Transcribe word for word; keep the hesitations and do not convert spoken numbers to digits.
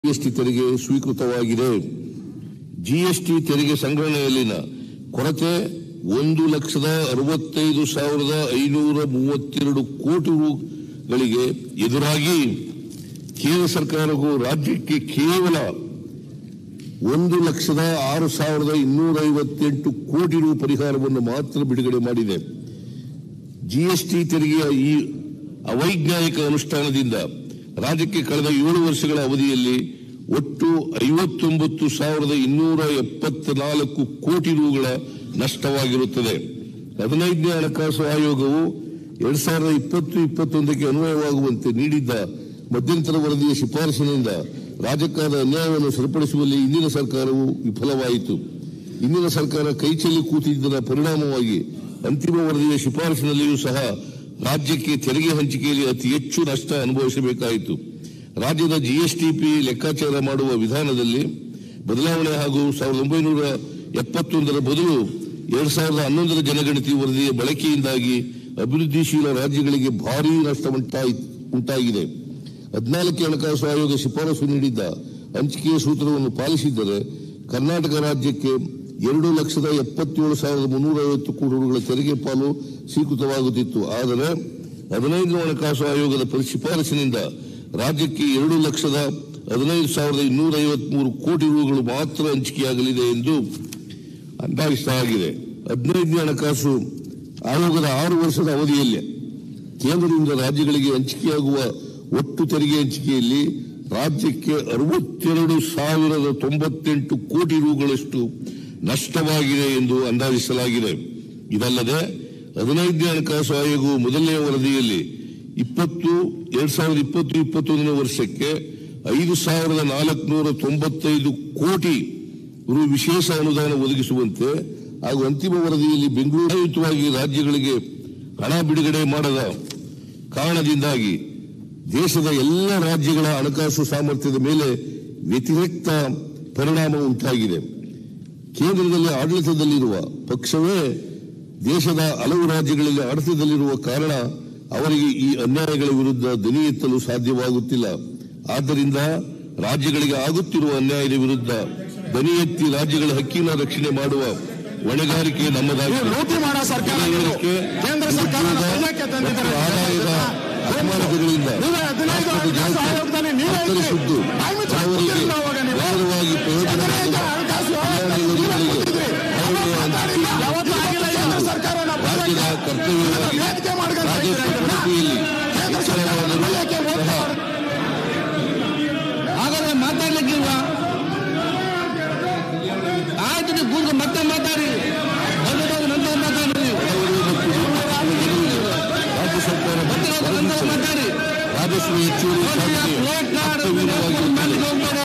GST ತೆರಿಗೆ ಸ್ವೀಕೃತವಾಗಿದೆ. GST ತೆರಿಗೆ ಸಂಗ್ರಹಣೆಯಲ್ಲಿನ ಕೊರತೆ ಒಂದು ಲಕ್ಷದ ಅರವತ್ತೈದು ಸಾವಿರದ ಐನೂರ ಮೂವತ್ತೆರಡು ಕೋಟಿ ರುಗಳಿಗೆ ಎದುರಾಗಿ ಕೇಂದ್ರ ಸರ್ಕಾರವು ರಾಜ್ಯಕ್ಕೆ ಕೇವಲ ಒಂದು ಲಕ್ಷದ ಆರು ಸಾವಿರದ ಇನ್ನೂರ ಐವತ್ತೆಂಟು ಕೋಟಿ ರು ಪರಿಹಾರವನ್ನು ಮಾತ್ರ ಬಿಡುಗಡೆ ಮಾಡಿದೆ. ಜಿಎಸ್ಟಿ ತೆರಿಗೆಯ ಈ ಅವೈಜ್ಞಾನಿಕ ಅನುಷ್ಠಾನದಿಂದ ರಾಜ್ಯಕ್ಕೆ ಕಳೆದ ಏಳು ವರ್ಷಗಳ ಅವಧಿಯಲ್ಲಿ ಒಟ್ಟು ಐವತ್ತೊಂಬತ್ತು ಸಾವಿರದ ಇನ್ನೂರ ಎಪ್ಪತ್ನಾಲ್ಕು ಕೋಟಿ ರುಗಳ ನಷ್ಟವಾಗಿರುತ್ತದೆ. ಹದಿನೈದನೇ ಹಣಕಾಸು ಆಯೋಗವು ಎರಡ್ ಸಾವಿರದ ಇಪ್ಪತ್ತು ಇಪ್ಪತ್ತೊಂದಕ್ಕೆ ಅನ್ವಯವಾಗುವಂತೆ ನೀಡಿದ್ದ ಮಧ್ಯಂತರ ವರದಿಯ ಶಿಫಾರಸಿನಿಂದ ರಾಜ್ಯಕ್ಕಾದ ಅನ್ಯಾಯವನ್ನು ಸರಿಪಡಿಸುವಲ್ಲಿ ಇಂದಿನ ಸರ್ಕಾರವು ವಿಫಲವಾಯಿತು. ಇಂದಿನ ಸರ್ಕಾರ ಕೈಚೆಲ್ಲಿ ಕೂತಿದ್ದರ ಪರಿಣಾಮವಾಗಿ ಅಂತಿಮ ವರದಿಯ ಶಿಫಾರಸಿನಲ್ಲಿಯೂ ಸಹ ರಾಜ್ಯಕ್ಕೆ ತೆರಿಗೆ ಹಂಚಿಕೆಯಲ್ಲಿ ಅತಿ ಹೆಚ್ಚು ನಷ್ಟ ಅನುಭವಿಸಬೇಕಾಯಿತು. ರಾಜ್ಯದ ಜಿಎಸ್ಟಿಪಿ ಲೆಕ್ಕಾಚಾರ ಮಾಡುವ ವಿಧಾನದಲ್ಲಿ ಬದಲಾವಣೆ ಹಾಗೂ ಸಾವಿರದ ಒಂಬೈನೂರ ಎಪ್ಪತ್ತೊಂದರ ಬದಲು ಎರಡ್ ಸಾವಿರದ ಹನ್ನೊಂದರ ಜನಗಣತಿ ವರದಿಯ ಬಳಕೆಯಿಂದಾಗಿ ಅಭಿವೃದ್ಧಿಶೀಲ ರಾಜ್ಯಗಳಿಗೆ ಭಾರೀ ನಷ್ಟ ಉಂಟಾಗಿದೆ. ಹದಿನಾಲ್ಕು ಹಣಕಾಸು ಆಯೋಗ ಶಿಫಾರಸು ನೀಡಿದ್ದ ಹಂಚಿಕೆಯ ಸೂತ್ರವನ್ನು ಪಾಲಿಸಿದ್ದರೆ ಕರ್ನಾಟಕ ರಾಜ್ಯಕ್ಕೆ ಎರಡು ಲಕ್ಷದ ಎಪ್ಪತ್ತೇಳು ಸಾವಿರದ ಮುನ್ನೂರ ಐವತ್ತು ಕೋಟಿ ರುಗಳ ತೆರಿಗೆ ಪಾಲು ಸ್ವೀಕೃತವಾಗುತ್ತಿತ್ತು. ಆದರೆ ಹದಿನೈದು ಹಣಕಾಸು ಆಯೋಗದ ಶಿಫಾರಸಿನಿಂದ ರಾಜ್ಯಕ್ಕೆ ಎರಡು ಲಕ್ಷದ ಹದಿನೈದು ಸಾವಿರದ ಇನ್ನೂರ ಐವತ್ಮೂರು ಕೋಟಿ ರುಗಳು ಮಾತ್ರ ಹಂಚಿಕೆಯಾಗಲಿದೆ ಎಂದು ಅಂದಾಜಿಸಲಾಗಿದೆ. ಹದಿನೈದನೇ ಹಣಕಾಸು ಆಯೋಗದ ಆರು ವರ್ಷದ ಅವಧಿಯಲ್ಲಿ ಕೇಂದ್ರದಿಂದ ರಾಜ್ಯಗಳಿಗೆ ಹಂಚಿಕೆಯಾಗುವ ಒಟ್ಟು ತೆರಿಗೆ ಹಂಚಿಕೆಯಲ್ಲಿ ರಾಜ್ಯಕ್ಕೆ ಅರವತ್ತೆರಡು ಸಾವಿರದ ತೊಂಬತ್ತೆಂಟು ಕೋಟಿ ರುಗಳಷ್ಟು ನಷ್ಟವಾಗಿದೆ ಎಂದು ಅಂದಾಜಿಸಲಾಗಿದೆ. ಇದಲ್ಲದೆ ಹದಿನೈದನೇ ಹಣಕಾಸು ಆಯೋಗವು ಮೊದಲನೇ ವರದಿಯಲ್ಲಿ ಇಪ್ಪತ್ತು ಎರಡ್ ಸಾವಿರದ ಇಪ್ಪತ್ತು ಇಪ್ಪತ್ತೊಂದನೇ ವರ್ಷಕ್ಕೆ ಐದು ಸಾವಿರದ ನಾಲ್ಕುನೂರ ತೊಂಬತ್ತೈದು ಕೋಟಿ ರು ವಿಶೇಷ ಅನುದಾನ ಒದಗಿಸುವಂತೆ ಹಾಗೂ ಅಂತಿಮ ವರದಿಯಲ್ಲಿ ಬೆಂಗಳೂರಾಯುತವಾಗಿ ರಾಜ್ಯಗಳಿಗೆ ಹಣ ಬಿಡುಗಡೆ ಮಾಡದ ಕಾರಣದಿಂದಾಗಿ ದೇಶದ ಎಲ್ಲ ರಾಜ್ಯಗಳ ಹಣಕಾಸು ಸಾಮರ್ಥ್ಯದ ಮೇಲೆ ವ್ಯತಿರಿಕ್ತ ಪರಿಣಾಮ ಉಂಟಾಗಿದೆ. ಕೇಂದ್ರದಲ್ಲಿ ಆಡಳಿತದಲ್ಲಿರುವ ಪಕ್ಷವೇ ದೇಶದ ಹಲವು ರಾಜ್ಯಗಳಲ್ಲಿ ಆಡಳಿತದಲ್ಲಿರುವ ಕಾರಣ ಅವರಿಗೆ ಈ ಅನ್ಯಾಯಗಳ ವಿರುದ್ಧ ದನಿ ಎತ್ತಲು ಸಾಧ್ಯವಾಗುತ್ತಿಲ್ಲ. ಆದ್ದರಿಂದ ರಾಜ್ಯಗಳಿಗೆ ಆಗುತ್ತಿರುವ ಅನ್ಯಾಯದ ವಿರುದ್ಧ ದನಿ ಎತ್ತಿ ರಾಜ್ಯಗಳ ಹಕ್ಕಿನ ರಕ್ಷಣೆ ಮಾಡುವ ಹೊಣೆಗಾರಿಕೆ ನಮ್ಮದಾಗಿದೆ. ಆದಾಯದ ಅಪಮಾನಗಳಿಂದ ತತ್ತರಿಸಿದ್ದು ಅವರಿಗೆ ನೇರವಾಗಿ ಪ್ರಯೋಜನ ರಾಜ್ಯದ ಕರ್ತವ್ಯವಾಗಿ ರಾಜ್ಯ ಪ್ರಗತಿಯಲ್ಲಿ ಹಾಗಾದ್ರೆ ಮಾತಾಡ್ಲಿಕ್ಕಿಲ್ವಾ? ಆಯ್ತು, ನೀವು ಕೂರ್ಕೊಂಡು ಮತ್ತೆ ಮಾತಾಡಿ, ನಂತರ ಮಾತಾಡಿ. ರಾಜ್ಯ ಸರ್ಕಾರ ಮಾತಾಡಿ ರಾಜಸ್ವ ಹೆಚ್ಚುವರಿ